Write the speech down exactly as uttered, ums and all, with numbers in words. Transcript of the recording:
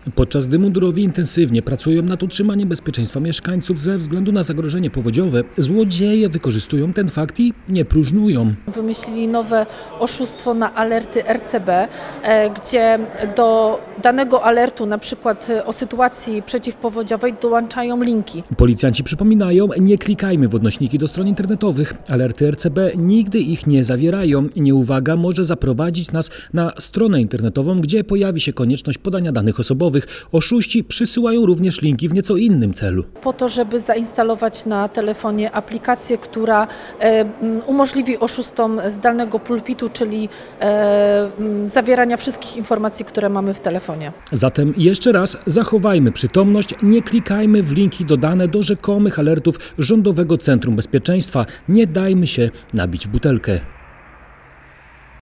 Podczas gdy mundurowi intensywnie pracują nad utrzymaniem bezpieczeństwa mieszkańców ze względu na zagrożenie powodziowe, złodzieje wykorzystują ten fakt i nie próżnują. Wymyślili nowe oszustwo na alerty R C B, gdzie do danego alertu, na przykład o sytuacji przeciwpowodziowej, dołączają linki. Policjanci przypominają, nie klikajmy w odnośniki do stron internetowych. Alerty R C B nigdy ich nie zawierają. Nieuwaga może zaprowadzić nas na stronę internetową, gdzie pojawi się konieczność podania danych osobowych. Oszuści przysyłają również linki w nieco innym celu. Po to, żeby zainstalować na telefonie aplikację, która e, umożliwi oszustom zdalnego pulpitu, czyli e, zawierania wszystkich informacji, które mamy w telefonie. Zatem jeszcze raz zachowajmy przytomność, nie klikajmy w linki dodane do rzekomych alertów Rządowego Centrum Bezpieczeństwa. Nie dajmy się nabić w butelkę.